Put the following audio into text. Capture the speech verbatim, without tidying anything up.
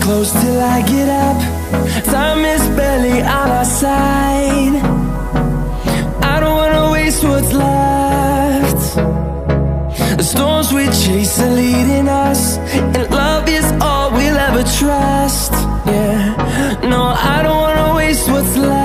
close till I get up. Time is barely on our side. I don't wanna waste what's left. The storms we chase are leading us, and love is all we'll ever trust. Yeah, no, I don't wanna waste what's left.